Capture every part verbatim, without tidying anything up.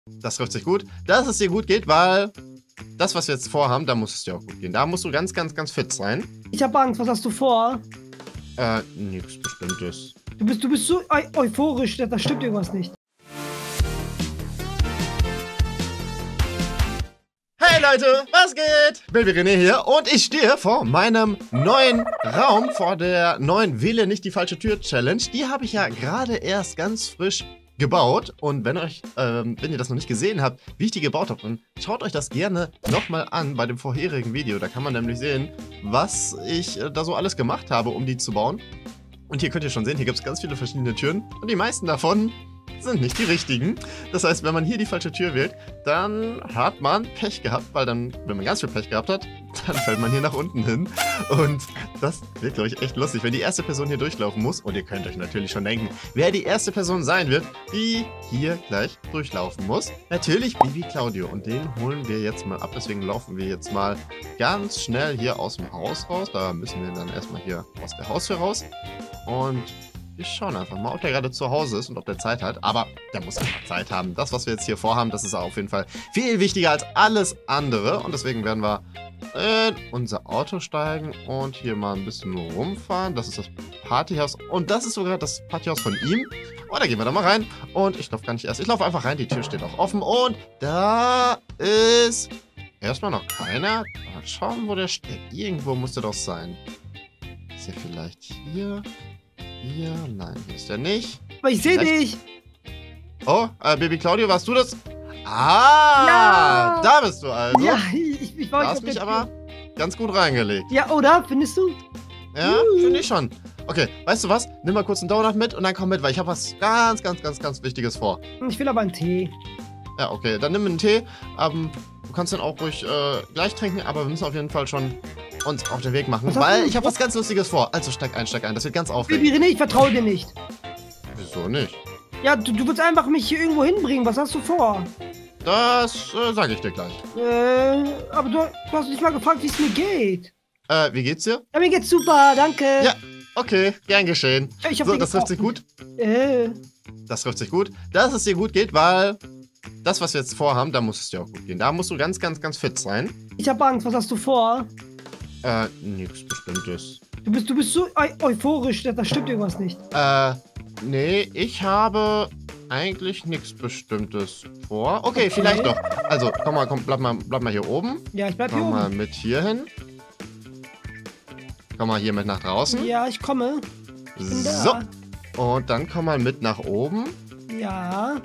Das trifft sich gut. Dass es dir gut geht, weil das, was wir jetzt vorhaben, da muss es dir auch gut gehen. Da musst du ganz, ganz, ganz fit sein. Ich habe Angst, was hast du vor? Äh, nichts Bestimmtes. Du bist, du bist so eu euphorisch, da stimmt irgendwas nicht. Hey Leute, was geht? Baby René hier und ich stehe vor meinem neuen Raum, vor der neuen Wähle nicht die falsche Tür Challenge. Die habe ich ja gerade erst ganz frisch gebaut und wenn euch, ähm, wenn ihr das noch nicht gesehen habt, wie ich die gebaut habe, dann schaut euch das gerne nochmal an bei dem vorherigen Video. Da kann man nämlich sehen, was ich äh, da so alles gemacht habe, um die zu bauen. Und hier könnt ihr schon sehen, hier gibt es ganz viele verschiedene Türen und die meisten davon sind nicht die richtigen. Das heißt, wenn man hier die falsche Tür wählt, dann hat man Pech gehabt, weil dann, wenn man ganz viel Pech gehabt hat, dann fällt man hier nach unten hin. Und das wird, glaube ich, echt lustig, wenn die erste Person hier durchlaufen muss. Und ihr könnt euch natürlich schon denken, wer die erste Person sein wird, die hier gleich durchlaufen muss. Natürlich Baby Claudio. Und den holen wir jetzt mal ab. Deswegen laufen wir jetzt mal ganz schnell hier aus dem Haus raus. Da müssen wir dann erstmal hier aus der Haustür raus. Und wir schauen einfach mal, ob der gerade zu Hause ist und ob der Zeit hat. Aber der muss einfach Zeit haben. Das, was wir jetzt hier vorhaben, das ist auf jeden Fall viel wichtiger als alles andere. Und deswegen werden wir in unser Auto steigen und hier mal ein bisschen rumfahren. Das ist das Partyhaus. Und das ist sogar das Partyhaus von ihm. Oh, da gehen wir da mal rein. Und ich laufe gar nicht erst. Ich laufe einfach rein. Die Tür steht auch offen. Und da ist erstmal noch keiner. Mal schauen, wo der steht. Irgendwo muss der doch sein. Ist er vielleicht hier? Hier? Nein, hier ist er nicht. Aber ich sehe dich. Oh, äh, Baby Claudio, warst du das? Ah, ja. Da bist du also. Ja, ich, ich war Du hast mich aber ganz gut reingelegt. Ja, oder? Findest du? Ja, uh. finde ich schon. Okay, weißt du was? Nimm mal kurz einen Donut mit und dann komm mit, weil ich habe was ganz, ganz, ganz, ganz Wichtiges vor. Ich will aber einen Tee. Ja, okay, dann nimm einen Tee. Ähm, du kannst den auch ruhig äh, gleich trinken, aber wir müssen auf jeden Fall schon uns auf den Weg machen, weil ich habe was ganz Lustiges vor. Also steig ein, steig ein. Das wird ganz aufregend. Baby René, ich vertraue dir nicht. Wieso nicht? Ja, du, du willst einfach mich hier irgendwo hinbringen. Was hast du vor? Das äh, sage ich dir gleich. Äh, aber du, du hast nicht mal gefragt, wie es mir geht. Äh, wie geht's dir? Ja, mir geht's super, danke. Ja, okay, gern geschehen. Ich hab so, das trifft sich gut. Äh. Das trifft sich gut. Dass es dir gut geht, weil das, was wir jetzt vorhaben, da muss es dir auch gut gehen. Da musst du ganz, ganz, ganz fit sein. Ich habe Angst. Was hast du vor? Äh, nichts Bestimmtes. Du bist, du bist so eu euphorisch, da stimmt irgendwas nicht. Äh, nee, ich habe eigentlich nichts Bestimmtes vor. Okay, okay, vielleicht doch. Also, komm mal, komm, bleib mal, bleib mal hier oben. Ja, ich bleib komm hier oben. Komm mal mit hier hin. Komm mal hier mit nach draußen. Ja, ich komme. Ich bin so. Da. Und dann komm mal mit nach oben. Ja.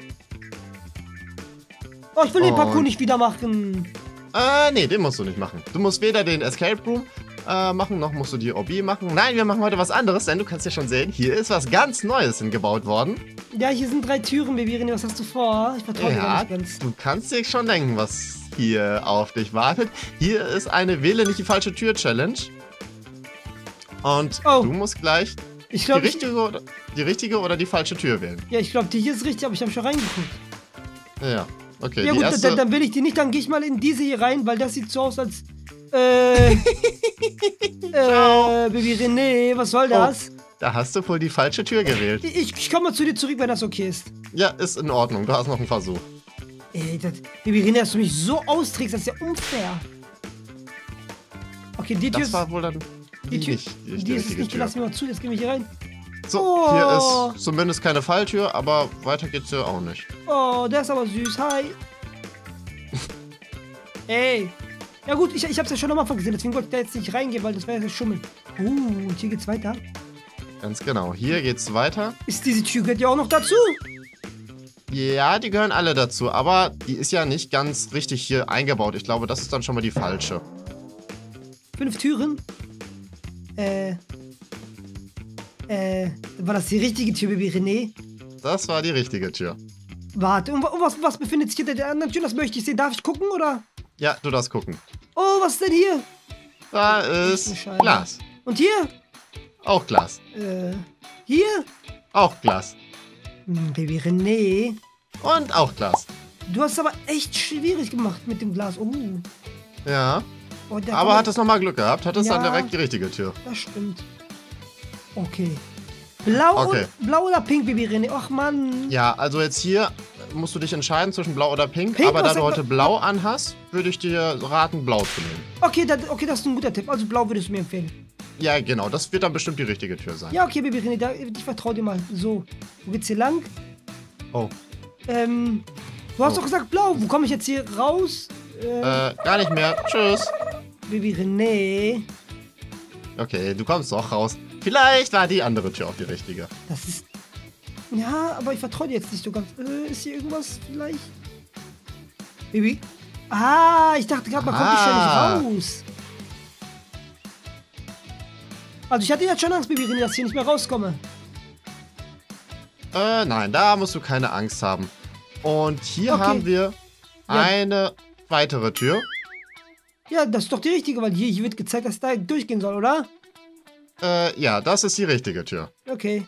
Oh, ich will Und den Parcours nicht wieder machen. Äh, nee, den musst du nicht machen. Du musst weder den Escape Room äh, machen, noch musst du die O B machen. Nein, wir machen heute was anderes, denn du kannst ja schon sehen, hier ist was ganz Neues hingebaut worden. Ja, hier sind drei Türen, Baby René. Was hast du vor? Ich vertraue dir ja, nicht ganz. Du kannst dir schon denken, was hier auf dich wartet. Hier ist eine Wähle nicht die falsche Tür Challenge. Und oh. du musst gleich ich glaub, die, richtige ich... oder, die richtige oder die falsche Tür wählen. Ja, ich glaube, die hier ist richtig, aber ich habe schon reingeguckt. Ja. Okay, ja die gut, erste... dann, dann will ich die nicht, dann gehe ich mal in diese hier rein, weil das sieht so aus als, äh, äh, Baby René, was soll das? Oh, da hast du wohl die falsche Tür gewählt. Ich, ich komme mal zu dir zurück, wenn das okay ist. Ja, ist in Ordnung, du hast noch einen Versuch. Ey, das, Baby René, dass du mich so austrägst, das ist ja unfair. Okay, die Tür das ist... war wohl dann die Tür, nicht, die, die ist es nicht, lass mich mal zu, jetzt geh mich hier rein. So, oh. hier ist zumindest keine Falltür, aber weiter geht's ja auch nicht. Oh, der ist aber süß. Hi. Ey. Ja gut, ich, ich hab's ja schon am Anfang gesehen, deswegen wollte ich da jetzt nicht reingehen, weil das wäre ja schummeln. Uh, und hier geht's weiter. Ganz genau, hier geht's weiter. Ist diese Tür gehört ja auch noch dazu? Ja, die gehören alle dazu, aber die ist ja nicht ganz richtig hier eingebaut. Ich glaube, das ist dann schon mal die falsche. Fünf Türen? Äh... Äh, war das die richtige Tür, Baby René? Das war die richtige Tür. Warte, und was, was befindet sich hinter der anderen Tür? Das möchte ich sehen. Darf ich gucken, oder? Ja, du darfst gucken. Oh, was ist denn hier? Da ist Glas. Und hier? Auch Glas. Äh, hier? Auch Glas. Hm, Baby René. Und auch Glas. Du hast es aber echt schwierig gemacht mit dem Glas. Oh. Ja. Oh, aber hat es nochmal Glück gehabt. Hat es ja, dann direkt die richtige Tür. Das stimmt. Okay. Blau, okay. Und, blau oder pink, Baby René? Ach, Mann. Ja, also jetzt hier musst du dich entscheiden zwischen blau oder pink. Pink aber da oder du heute blau? blau anhast, würde ich dir raten, blau zu nehmen. Okay, das, okay, das ist ein guter Tipp. Also blau würdest du mir empfehlen. Ja, genau. Das wird dann bestimmt die richtige Tür sein. Ja, okay, Baby René, da, ich vertraue dir mal. So, wo geht's hier lang? Oh. Ähm, du hast Oh. doch gesagt blau. Wo komme ich jetzt hier raus? Äh, Äh, gar nicht mehr. Tschüss. Baby René. Okay, du kommst doch raus. Vielleicht war die andere Tür auch die richtige. Das ist... Ja, aber ich vertraue dir jetzt nicht so ganz. Äh, ist hier irgendwas vielleicht? Baby? Ah, ich dachte gerade, man kommt hier Ah. schon nicht raus. Also ich hatte jetzt schon Angst, Baby René, dass ich hier nicht mehr rauskomme. Äh, nein, da musst du keine Angst haben. Und hier Okay. haben wir eine weitere Tür. Ja, das ist doch die richtige, weil hier, hier wird gezeigt, dass es da durchgehen soll, oder? Äh, ja, das ist die richtige Tür. Okay.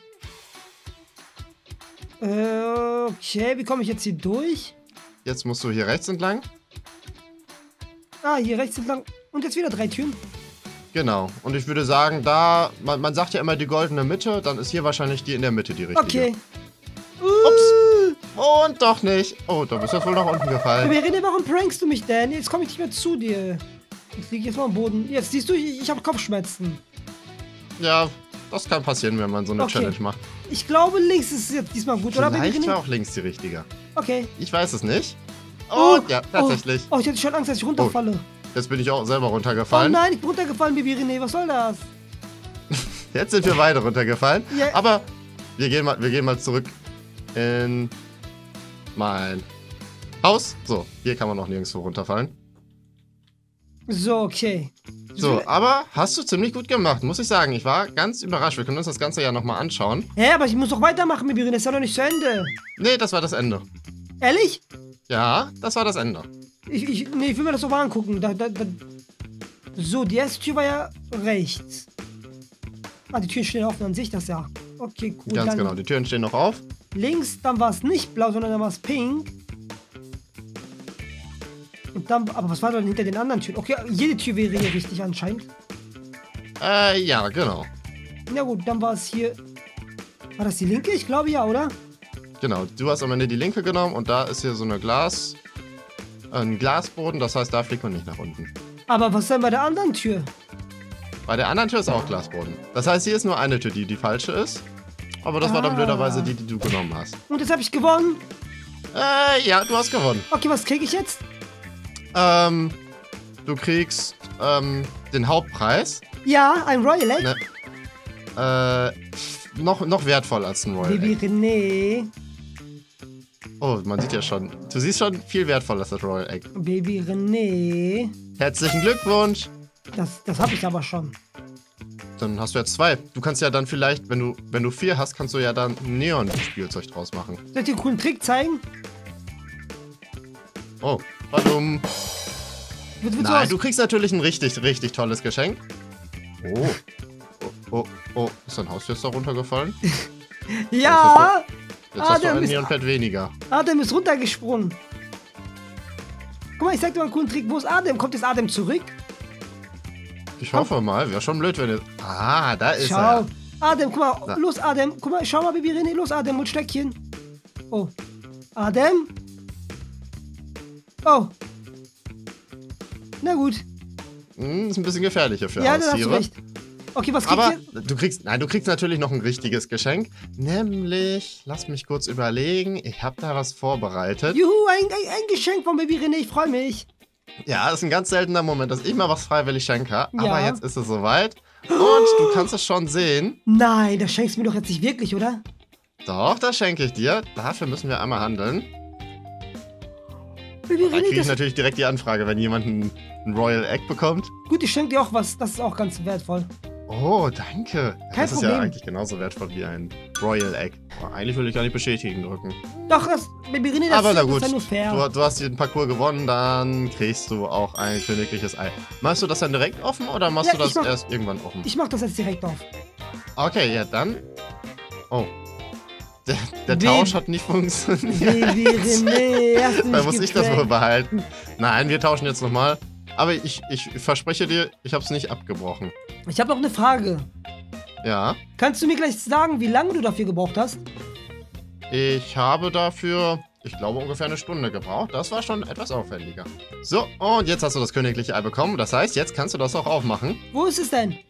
Äh, okay, wie komme ich jetzt hier durch? Jetzt musst du hier rechts entlang. Ah, hier rechts entlang. Und jetzt wieder drei Türen. Genau. Und ich würde sagen, da, man, man sagt ja immer die goldene Mitte, dann ist hier wahrscheinlich die in der Mitte die richtige. Okay. Ups. Und doch nicht. Oh, da bist du wohl nach unten gefallen. Baby René, warum prankst du mich denn? Jetzt komme ich nicht mehr zu dir. Jetzt liege ich jetzt mal am Boden. Jetzt siehst du, ich, ich habe Kopfschmerzen. Ja, das kann passieren, wenn man so eine Okay. Challenge macht. Ich glaube, links ist jetzt diesmal gut, oder Baby Vielleicht war René? auch links die richtige. Okay. Ich weiß es nicht. Oh, Und ja, tatsächlich. Oh, oh, ich hatte schon Angst, dass ich runterfalle. Jetzt bin ich auch selber Oh, runtergefallen. nein, ich bin runtergefallen, Baby René. Was soll das? Jetzt sind wir beide runtergefallen. Ja. Aber wir gehen, mal, wir gehen mal zurück in mein Haus. So, hier kann man noch nirgendwo runterfallen. So, okay. So, aber hast du ziemlich gut gemacht, muss ich sagen. Ich war ganz überrascht. Wir können uns das Ganze ja nochmal anschauen. Hä, aber ich muss doch weitermachen, Baby René. Das ist ja noch nicht zu Ende. Nee, das war das Ende. Ehrlich? Ja, das war das Ende. Ich, ich, nee, ich will mir das doch mal angucken. Da, da, da. So, die erste Tür war ja rechts. Ah, die Türen stehen offen, dann sehe ich das ja. Okay, cool. Ganz dann genau, die Türen stehen noch auf. links, dann war es nicht blau, sondern dann war es pink. Und dann, aber was war denn hinter den anderen Türen? Okay, jede Tür wäre hier richtig anscheinend. Äh, ja, genau. Na gut, dann war es hier... War das die linke? Ich glaube ja, oder? Genau, du hast am Ende die linke genommen und da ist hier so eine Glas... ein Glasboden, das heißt, da fliegt man nicht nach unten. Aber was denn bei der anderen Tür? Bei der anderen Tür ist auch Glasboden. Das heißt, hier ist nur eine Tür, die die falsche ist. Aber das war dann Ah. blöderweise die, die du genommen hast. Und jetzt habe ich gewonnen. Äh, ja, du hast gewonnen. Okay, was kriege ich jetzt? Ähm, du kriegst, ähm, den Hauptpreis. Ja, ein Royal Egg. Ne, äh, noch, noch wertvoller als ein Royal Baby Egg. René. Oh, man sieht ja schon. Du siehst schon viel wertvoller als das Royal Egg. Baby René. Herzlichen Glückwunsch. Das, das habe ich aber schon. Dann hast du jetzt zwei. Du kannst ja dann vielleicht, wenn du, wenn du vier hast, kannst du ja dann ein Neon-Spielzeug draus machen. Soll ich dir einen coolen Trick zeigen? Oh, warum? Wird, wird Nein, sowas- du kriegst natürlich ein richtig, richtig tolles Geschenk. Oh. Oh, oh, oh. Ist dein Haus jetzt da runtergefallen? Ja! Jetzt hast du Adam ein ist- Neonpad weniger. Adem ist runtergesprungen. Guck mal, ich zeig dir mal einen coolen Trick. Wo ist Adem? Kommt jetzt Adem zurück? Ich hoffe mal. Wäre schon blöd, wenn ihr... Ah, da ist Schau. er. Adem, guck mal. Da. Los, Adem. Guck mal, schau mal, Baby René. Los, Adem, und Stöckchen. Oh. Adem? Oh. Na gut. Hm, ist ein bisschen gefährlicher für Ja, da hast du Haustiere. recht. Okay, was kriegt Aber ihr? du kriegst, nein, du kriegst natürlich noch ein richtiges Geschenk. Nämlich, lass mich kurz überlegen. Ich habe da was vorbereitet. Juhu, ein, ein, ein Geschenk von Baby René. Ich freue mich. Ja, das ist ein ganz seltener Moment, dass ich mal was freiwillig schenke. Aber Ja. jetzt ist es soweit. Und du kannst es schon sehen. Nein, das schenkst du mir doch jetzt nicht wirklich, oder? Doch, das schenke ich dir. Dafür müssen wir einmal handeln. Baby Da kriege René, ich das natürlich direkt die Anfrage, wenn jemand ein, ein Royal Egg bekommt. gut, ich schenke dir auch was. Das ist auch ganz wertvoll. Oh, danke. Kein das ist Problem. ja eigentlich genauso wertvoll wie ein Royal Egg. Oh, eigentlich will ich gar nicht bestätigen drücken. Doch, das, Baby René, das, Aber na das gut, ist ja nur fair. du, du hast den Parcours gewonnen, dann kriegst du auch ein königliches Ei. Machst du das dann direkt offen oder machst Ja, du das ich mach- erst irgendwann offen? Ich mach das jetzt direkt auf. Okay, ja dann. Oh. Der, der Baby- Tausch hat nicht funktioniert. Baby René, hast du Da mich muss ich das wohl geprankt. behalten. Nein, wir tauschen jetzt nochmal. Aber ich, ich verspreche dir, ich habe es nicht abgebrochen. Ich habe noch eine Frage. Ja, Kannst du mir gleich sagen, wie lange du dafür gebraucht hast? ich habe dafür ich glaube, ungefähr eine Stunde gebraucht. Das war schon etwas aufwendiger. So, und jetzt hast du das königliche Ei bekommen. Das heißt, jetzt kannst du das auch aufmachen. Wo ist es denn?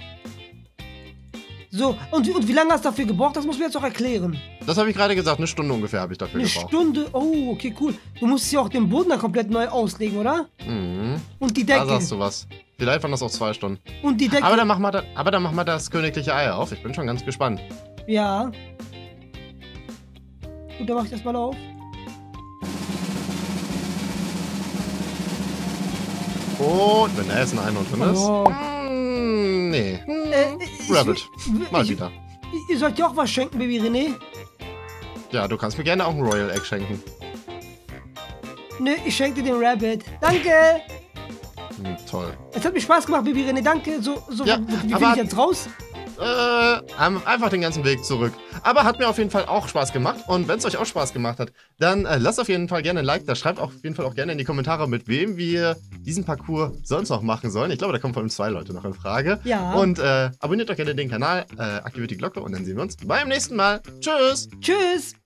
So, und, und wie lange hast du dafür gebraucht? Das musst du mir jetzt auch erklären. Das habe ich gerade gesagt. Eine Stunde ungefähr habe ich dafür Eine gebraucht. Stunde? Oh, okay, cool. Du musst ja auch den Boden dann komplett neu auslegen, oder? Mhm. Und die Da Decke. sagst du was. Vielleicht waren das auch zwei Stunden. Und die Decke. Aber dann, mach mal da, aber dann mach mal das königliche Ei auf. Ich bin schon ganz gespannt. Ja. Gut, dann mach ich das mal auf. Und wenn da Essen ein und drin ist. Oh. Mm, nee. Mm, Äh, ich- Rabbit. Mal ich- wieder. Ihr sollt ja auch was schenken, Baby René. Ja, du kannst mir gerne auch ein Royal Egg schenken. Nö, ich schenke dir den Rabbit. Danke. Hm, toll. Es hat mir Spaß gemacht, Baby René. Danke. So, so, Ja, wie finde aber- ich jetzt raus? Äh, einfach den ganzen Weg zurück. Aber hat mir auf jeden Fall auch Spaß gemacht. Und wenn es euch auch Spaß gemacht hat, dann äh, lasst auf jeden Fall gerne ein Like da. Schreibt auf jeden Fall auch gerne in die Kommentare, mit wem wir diesen Parcours sonst noch machen sollen. Ich glaube, da kommen vor allem zwei Leute noch in Frage. Ja. Und äh, abonniert doch gerne den Kanal, äh, aktiviert die Glocke und dann sehen wir uns beim nächsten Mal. Tschüss! Tschüss.